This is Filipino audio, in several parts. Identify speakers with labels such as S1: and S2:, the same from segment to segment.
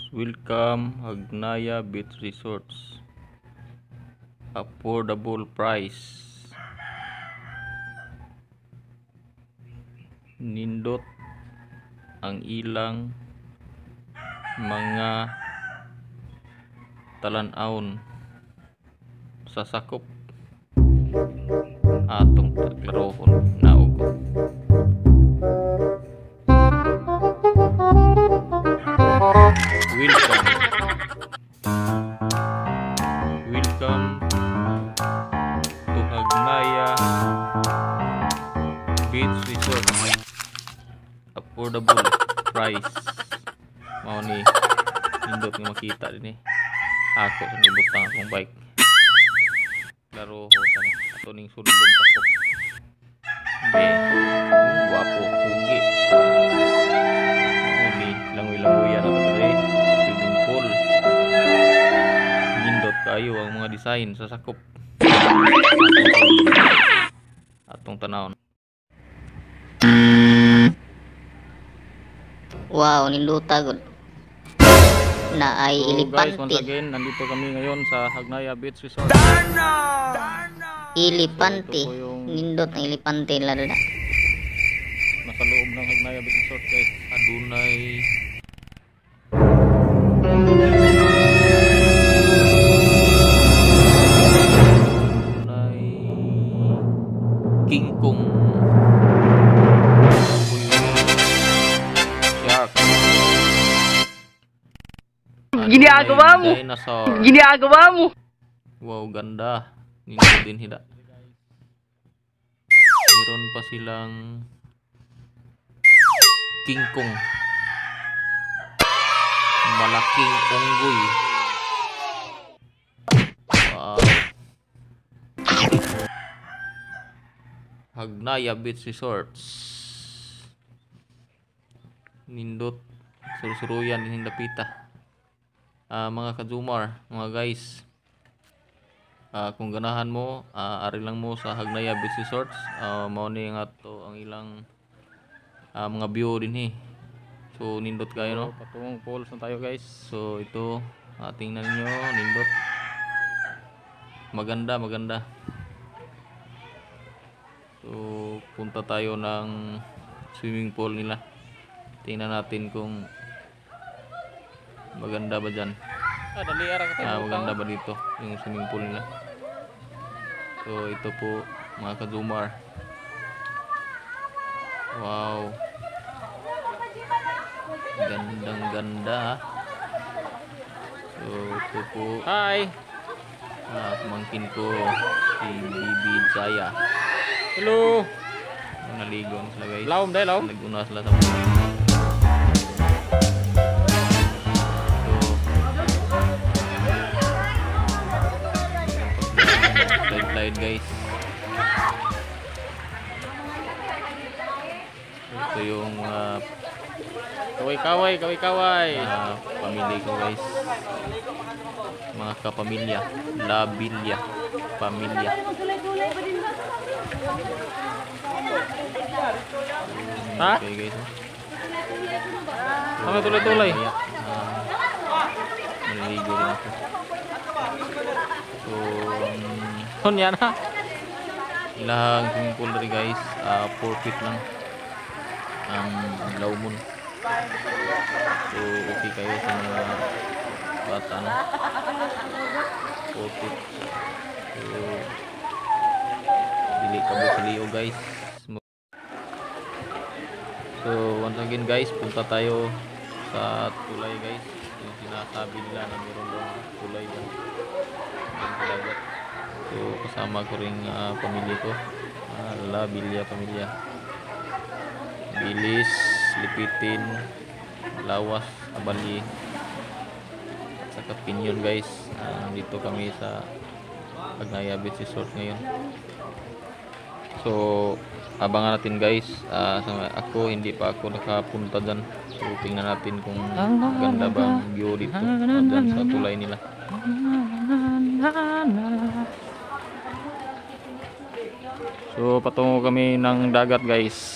S1: Welcome Hagnaya Beach Resorts. Affordable price. Nindot ang ilang mga talan-aon sa sakop atong taglarohon naog. Welcome to Hagnaya Beach Resort. Affordable price. Mao ni nindot nga makita din ako sa nibutang akong bike. Laro ko tani ato ning sulong sakop. Be, guwapo pugi. Ni langoy-langoy na to dire. Swimming pool. Nindot kayo ang mga design sa sakop. Atong tanawon.
S2: Wow, niluta gud. Na ay
S1: So guys, once
S2: elepante.
S1: again, nandito kami ngayon sa Hagnaya Beach Resort.
S2: Elepante.
S1: So, ito po yung-
S2: Nindot ang elepante lalo na.
S1: Nasa loob ng Hagnaya Beach Resort guys. Adunay King Kong Shark.
S3: Ginagawa mo.
S1: Dinosaur.
S3: Ginagawa mo.
S1: Wow, ganda. Nindot din hida. Meron pa silang King Kong. Malaking unggoy. Wow. Hagnaya Beach Resorts. Nindot. Surusuruyan din dapita. Mga kajumar, mga guys. Kung ganahan mo, ari lang mo sa Hagnaya Beach Resorts. Mao ni nga to ang ilang mga view din So nindot kayo no. Patungong falls na tayo guys. So ito, tingnan niyo, nindot. Maganda, maganda. So punta tayo ng swimming pool nila. Tingnan natin kung maganda ba dyan. Maganda ba dito yung swimming pool nila. So ito po mga kazumar. Wow, gandang ganda. So ito po, hi, pamangkin ko si Bibi Jaya. Hello. Naligo na sila guys. Laom dahil laom. Naguna sila sa mga. Slide guys. Ito yung kaway-kaway pamilya ko guys. Mga kapamilya, Labilya pamilya. Ha? Okay guys. Ano tuloy-tuloy? Maliligo rin ako. So yan ha. Ilang swimming pool rin guys. 4 feet lang ang lawmon. So okay kayo sa mga bata no? 4 feet. So dili ka sa liyo guys. So once again guys, punta tayo sa tulay guys. Yung sinasabi nila na meron daw tulay dyan sa dagat. So kasama ko rin pamilya ko, Labilya pamilya. Bilis, Lipitin, Lawas, Abali, saka Pinyon guys. Dito kami sa Hagnaya Beach Resort ngayon. So abangan natin guys. Ako hindi pa ako nakapunta dyan. So tingnan natin kung ganda ba ang view dito dyan sa tulay nila. So patungo kami ng dagat guys.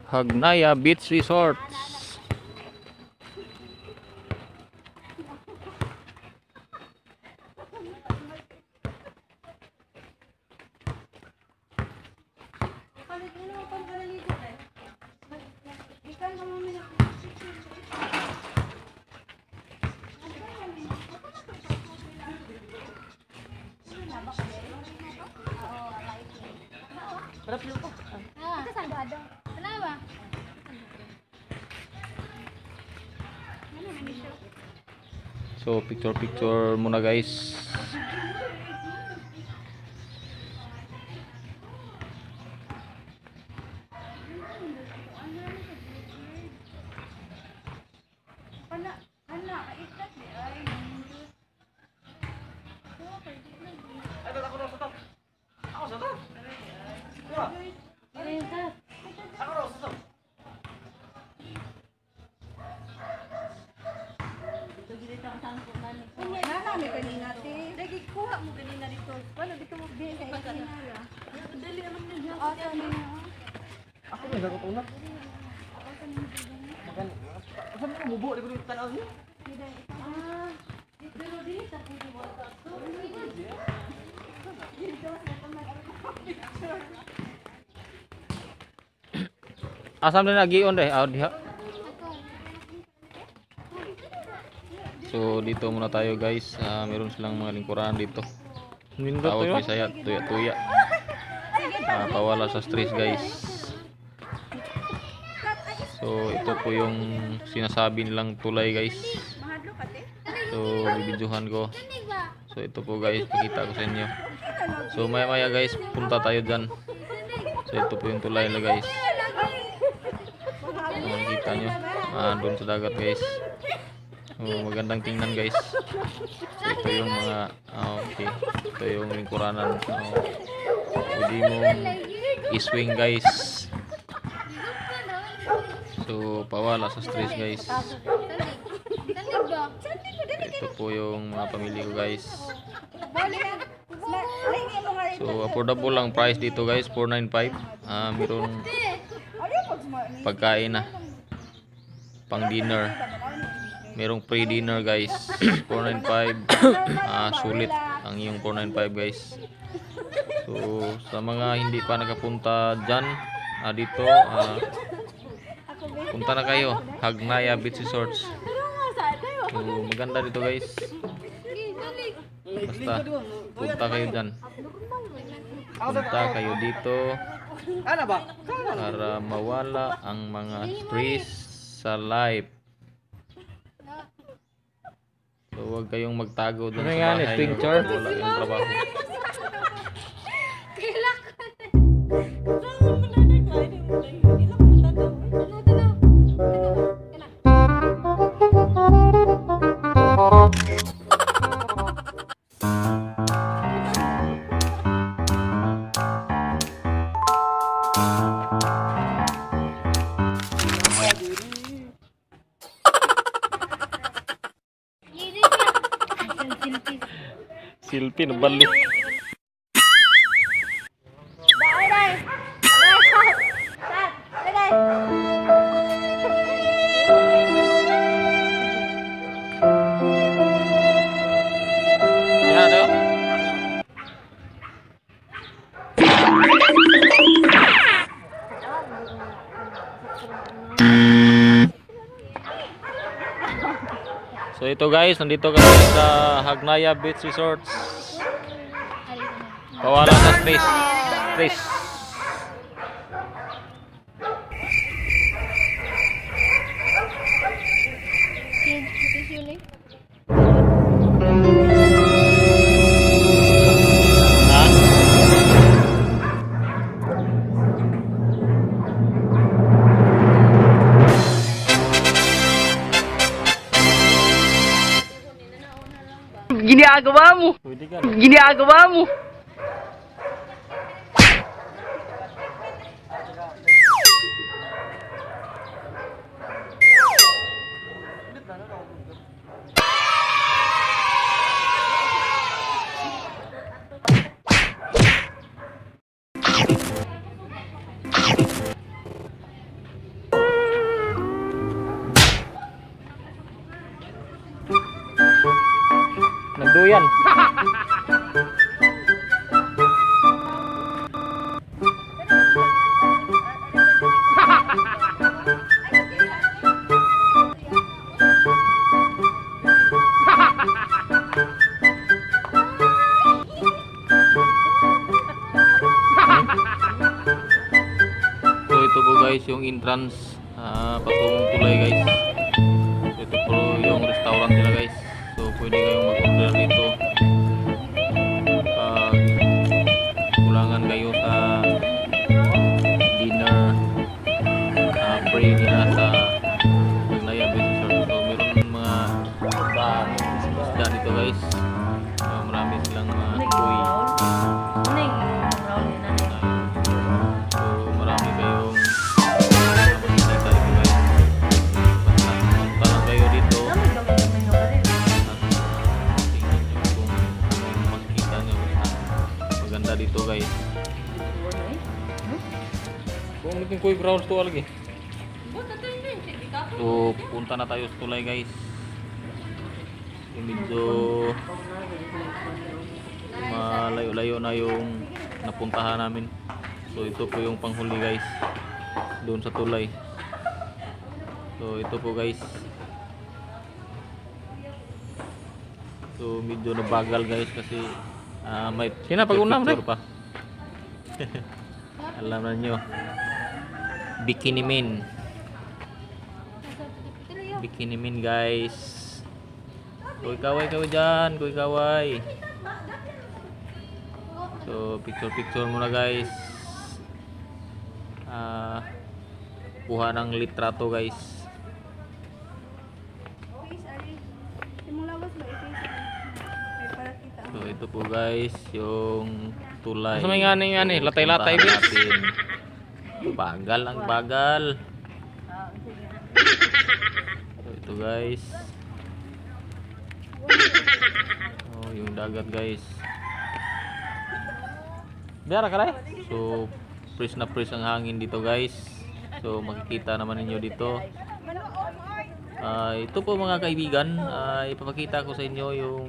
S1: Hagnaya Beach Resorts.
S4: Kenapa?
S1: So picture muna guys. Asam din lagi on deh, diha. So dito muna tayo guys. Meron silang mga lingkuran dito. Tawag Bisaya, tuya-tuya. Pawala sa stress guys. So ito po yung sinasabi nilang tulay guys. So bibidyohan ko. So ito po guys, pakita ko sa inyo. So maya guys, punta tayo dyan. So ito po yung tulay na guys. Makikita nyo doon sa dagat guys. Magandang tingnan guys. So ito yung mga okay, ito yung lingkuranan. Pwede mong iswing guys. So pawala sa stress guys. Ito po yung mga pamilya ko guys. So affordable lang price dito guys, 495. Meron pagkain na pang dinner, merong pre-dinner guys. 495. Sulit ang iyong 495 guys. So sa mga hindi pa nakapunta dyan dito, punta na kayo, Hagnaya Beach Resorts. So maganda dito guys, basta punta kayo dyan, punta kayo dito para mawala ang mga stress sa life. So huwag kayong magtago doon sa bahay nyo kapag wala yung trabaho. Silpi na balik. So ito guys, nandito kami sa Hagnaya Beach Resorts. Pawala sa stress.
S3: Ginagawa mo. Ginagawa mo.
S1: yan. So ito po guys yung entrance patungong tulay guys. So ito po yung restaurant nila guys. So pwede kayong mag-order dito pag kulangan kayo sa dinner free nila sa Hagnaya Beach Resort. So meron mga isda dito guys. Marami silang mga koi. So marami kayong makikita dito guys. Basta punta lang kayo dito. Tingnan nyo kung ano makikita nyo. Maganda dito guys. Kung naging koi browns to lagi. So punta na tayo sa tulay guys. So, medyo malayo-layo na yung napuntahan namin. So ito po yung panghuli guys doon sa tulay. So ito po guys. So medyo nabagal guys kasi may picture pa. Alam na nyo, Bikini Man. Bikini Man guys. Kuy kaway dyan, kuy kaway. So picture muna guys. Kuha ng litrato guys. So ito po guys yung tulay.
S3: Asa may ngani, latay-latay bis.
S1: Bagal ang bagal. So ito guys. Oh, yung dagat guys.
S3: Biara karay.
S1: So fresh na fresh ang hangin dito guys. So makikita naman ninyo dito. Ito po mga kaibigan, ipapakita ko sa inyo yung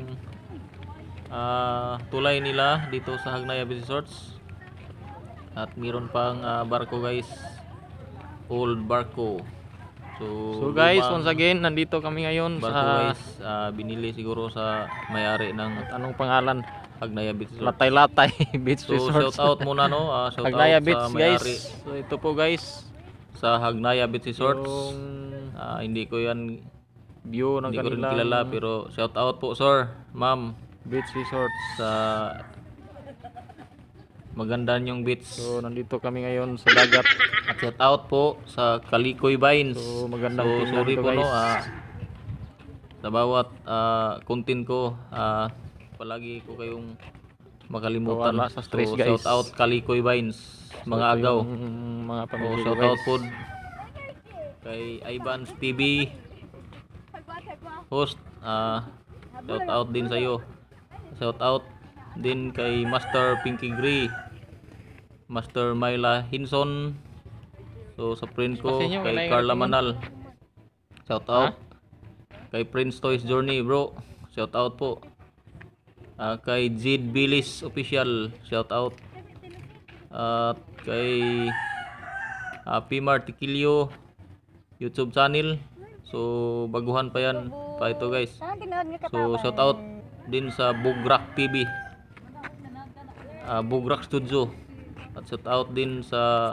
S1: tulay nila dito sa Hagnaya Beach Resorts. At meron pang barko guys, old barko.
S3: So guys, once again, nandito kami ngayon
S1: Barko
S3: sa
S1: guys, binili siguro sa may-ari ng
S3: anong pangalan?
S1: Hagnaya Beach Resort.
S3: Latay-latay Beach
S1: So
S3: Resort.
S1: shout out muna no, shout
S3: Hagnaya
S1: out
S3: Beach
S1: sa may-ari
S3: guys. So ito po guys,
S1: sa Hagnaya Beach Resorts.
S3: yung
S1: Hindi ko yan,
S3: view ng
S1: hindi ko rin
S3: kanilang
S1: kilala, pero shout out po sir, ma'am,
S3: Beach Resort.
S1: sa maganda yung beach.
S3: So nandito kami ngayon sa dagat.
S1: At shout out po sa Kalikoy Vines.
S3: So magandang
S1: So
S3: tingnan
S1: sorry
S3: dito,
S1: po no,
S3: guys.
S1: sa bawat content ko, palagi ko kayong makalimutan.
S3: Wala sa stress,
S1: So
S3: guys.
S1: shout out Kalikoy Vines, mga
S3: So,
S1: agaw.
S3: yung mga
S1: So
S3: pamilya ko,
S1: shout
S3: guys.
S1: out po kay Ivan's TV host, shout out din sa iyo. Shout out din kay Master Pinky Gray, Master Myla Hinson. So sa friend ko
S3: Kasi nyo,
S1: kay
S3: kailangan
S1: Carla
S3: naman.
S1: Manal, shout out. Kay Prince Toys Journey bro, shout out po. Kay Jid Billis Official, shout out. At kay Pimar Tikilio YouTube channel. So baguhan pa yan pa ito guys. So shout out din sa Bugrak TV, Bugrak Studio. At shout out din sa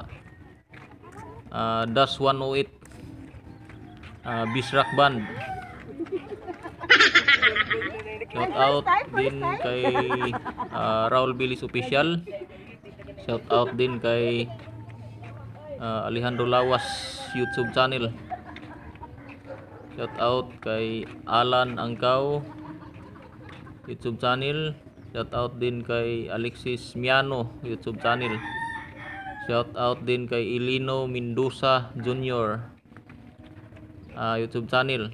S1: Das 108 Bisrak Band. Shout out din kay Raul Billis Official. Shout out din kay Alejandro Lawas YouTube channel. Shout out kay Alan Angkaw YouTube channel. Shout out din kay Alexis Miano YouTube channel. Shout out din kay Elino Mendoza Jr. YouTube channel.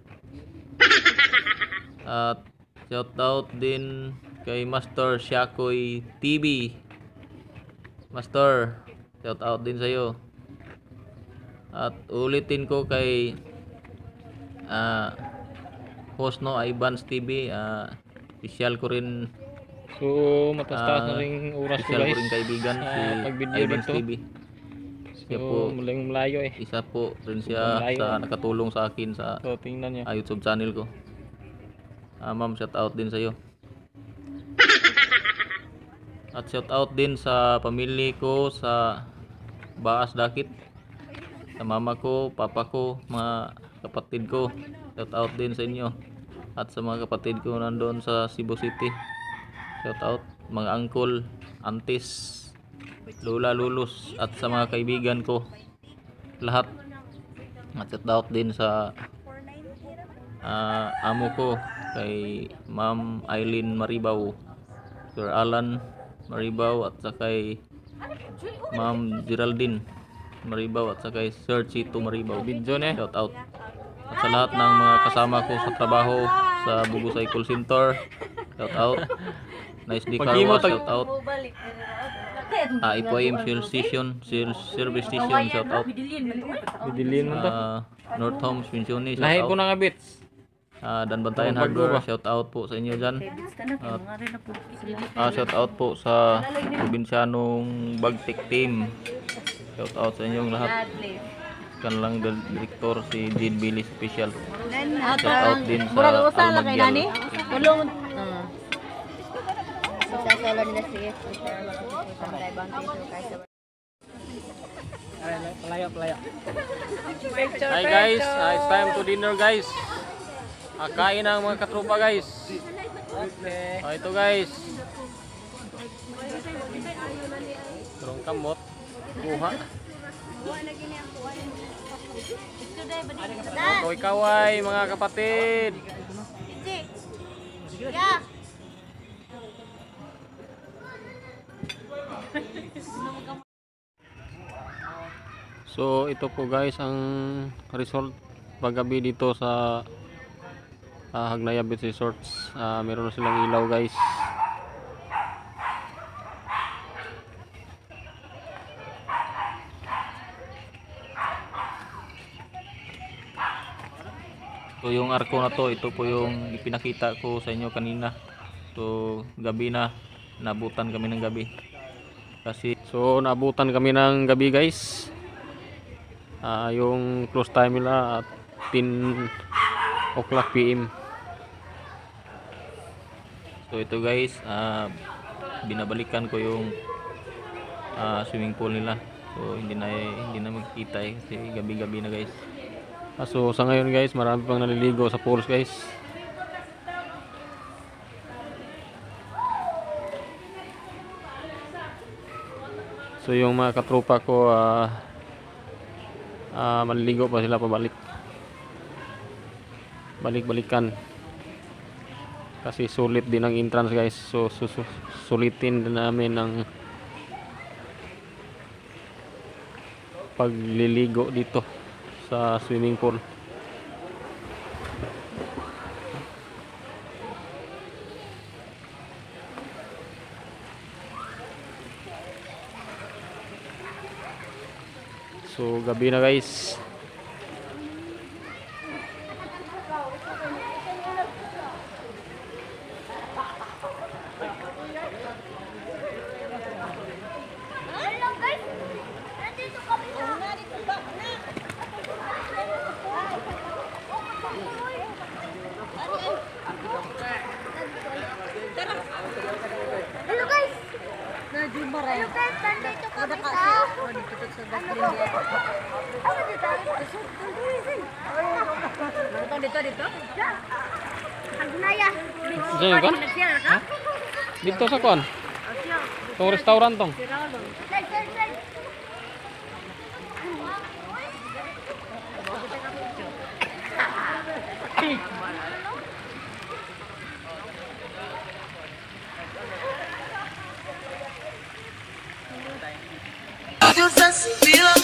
S1: At shout out din kay Master Shakoy TV. Master, shout out din sa iyo. At ulitin ko kay host no, Ivan's TV, Official ko rin,
S3: So matastas na ring oras ko
S1: official ko
S3: guys.
S1: rin kaibigan
S3: sa
S1: si
S3: pag-video
S1: Ivan
S3: dito.
S1: TV. Siya
S3: So
S1: po,
S3: muling malayo eh.
S1: isa po rin siya
S3: Malayo.
S1: sa nakatulong sa akin sa
S3: So tingnan niyo.
S1: YouTube channel ko. Ma'am, shout out din sa iyo. At shout out din sa pamilya ko sa Baas Dakit. Sa mama ko, papa ko, mga kapatid ko. Shout out din sa inyo. At sa mga kapatid ko nandoon sa Cebu City. Shout out mga uncle, aunties, lola, lulos at sa mga kaibigan ko lahat. At shout out din sa amo ko kay Ma'am Eileen Maribaw, Sir Alan Maribaw at sa kay Ma'am Geraldine Maribaw at sa kay Sir Chito Maribaw.
S3: Video na eh.
S1: Shout out. At sa lahat ng mga kasama ko sa trabaho sa Bugusay Call Center. Shout out. Nice Day Car
S3: Pag-imo
S1: Wash. Shout out. IPM Service Station. Shout out.
S3: Didilin mo to.
S1: North Homes Pensioni. Shout
S3: Lahi ko
S1: out.
S3: na nga bits.
S1: Dan Bantayan
S3: Bago
S1: Hardware.
S3: ba?
S1: Shout out po sa inyo dyan. Shout out po sa probinsyanong Bagtik Team. Shout out sa inyong lahat. Kanilang direktor si Jade Billy Special. Shout out din sa Almagyal.
S3: Pelaya. Hi guys, it's time to dinner guys. Kain ang mga katropa guys. Ito guys. Turong kamot. Buha. Kaway-kaway mga kapatid. So ito po guys ang resort paggabi dito sa Hagnaya Beach Resorts. Meron na silang ilaw guys.
S1: So yung arko na to, ito po yung ipinakita ko sa inyo kanina. So gabi na, nabutan kami ng gabi. Kasi
S3: So naabutan kami ng gabi guys. Yung close time nila at 10 o'clock PM.
S1: so ito guys, binabalikan ko yung swimming pool nila. So hindi na makikita kasi gabi-gabi na guys.
S3: So sa ngayon guys, marami pang naliligo sa pools guys. So yung mga katropa ko maliligo pa sila pabalik. Balik-balikan. Kasi sulit din ang entrance guys. So sulitin din namin ang pagliligo dito sa swimming pool. So gabi na guys.
S4: Hello guys! Hello guys, nandito kami sa... Ano dito? Dito? Hagnaya.
S3: Diyan yun kon? Dito sa kon? Itong restaurant tong.
S4: Side.
S5: You just feel